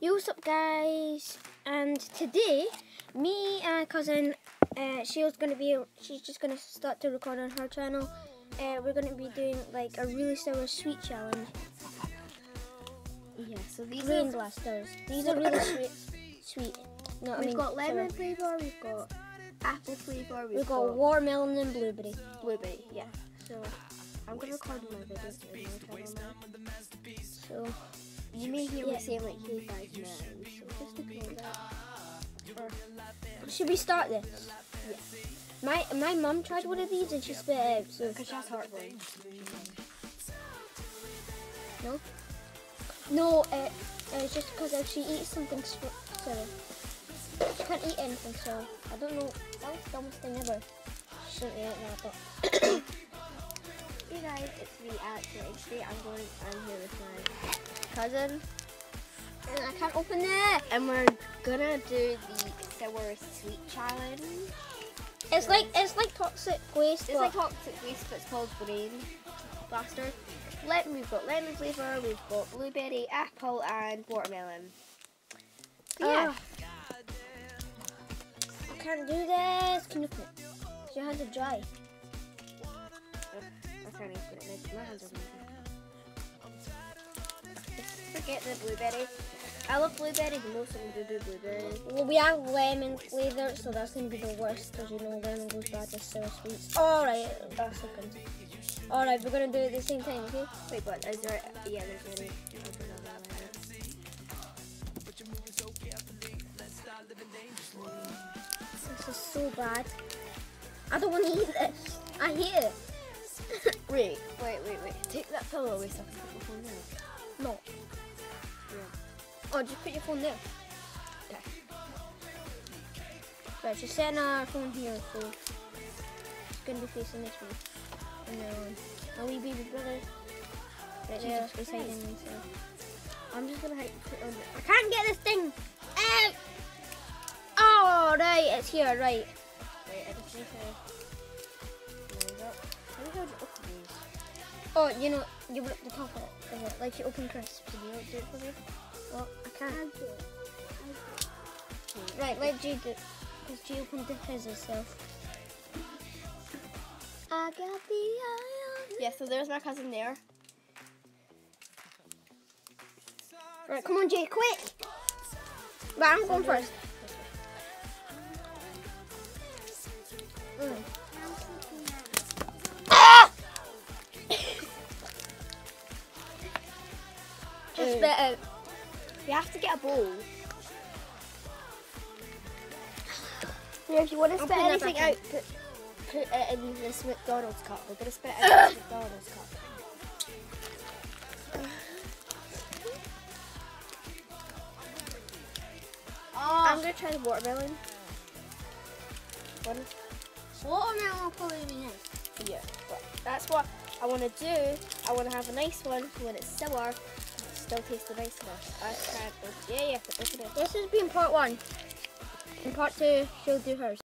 Yo, what's up guys? And today, me and cousin she's just gonna start to record on her channel. We're gonna be doing like a really sour sweet challenge. Yeah, so these Rain blasters. These are really sweet. No, we've got lemon flavour, we've got apple flavour, we've got watermelon and blueberry. Blueberry, yeah. So I'm gonna record my video in my channel now. So you may hear me saying like hey guys now. So just ignore that. Should we start this? Yeah. My mum tried one of these and she spit it out. So Because she has heartburn. no. No, it's just because if she eats something sour. She can't eat anything sour. I don't know. That was the dumbest thing ever. She shouldn't eat that, but. Hey guys, it's me Alex. Today I'm here with my cousin. And I can't open it. And we're gonna do the sour sweet challenge. It's like toxic waste. It's like toxic waste, but it's called Rain Blaster. We've got lemon flavour, we've got blueberry, apple, and watermelon. Yeah. I can't do this. Can you open it? Your hands are dry. I can't even put it in. My hands are moving. Forget the blueberry. I love blueberry, but most of them do blueberry. Well, we have lemon flavour, so that's going to be the worst, because you know lemon goes bad with sour sweets. Alright, that's second. Alright, we're going to do it at the same time, okay? Wait, but is there... Yeah, there's any... This is so bad. I don't want to eat this. I hate it. Wait. Take that pillow away so I can put my phone there. No. Yeah. Oh, just put your phone there. Okay. Right, just setting our phone here, so it's going to be facing this way. And then my wee baby brother right there beside him. So I'm just going to put it on there. I can't get this thing out! Oh, right, it's here, right. Wait, I just need to... Line up. How do you open these? Oh, you know, you rip the top of it, like you open crisps. Can you do it for me? Well, I can't. Right, let G do it, because G opened his herself. I got the eye on. Yeah, so there's my cousin there. Right, come on, Jay, quick! Right, I'm going first. Ah! Just spit out. You have to get a bowl. Yeah, if you want to Spit spit anything anything out, put it in this McDonald's cup. We're going to spit it out in the McDonald's cup. I'm going to try the watermelon. watermelon will probably be nice. Yeah, but that's what I want to do. I want to have a nice one when it's sour, still taste the nice one. Yeah, look at it. This has been part 1. In part 2, she'll do hers.